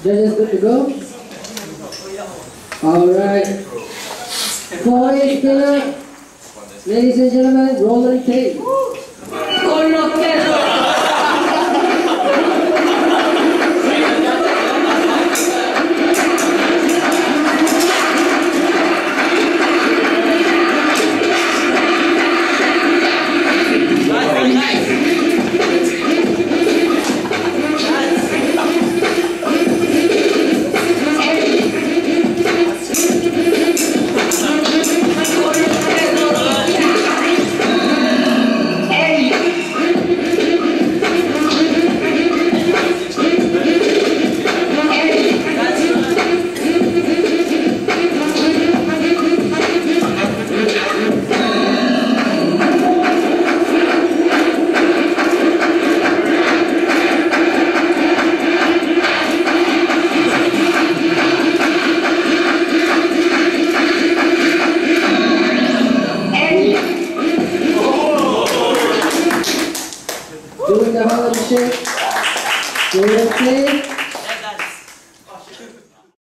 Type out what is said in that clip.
Judges good to go? Alright. 4-inch spinner. Ladies and gentlemen, roller tape. Doing the Harlem Shake. Doing the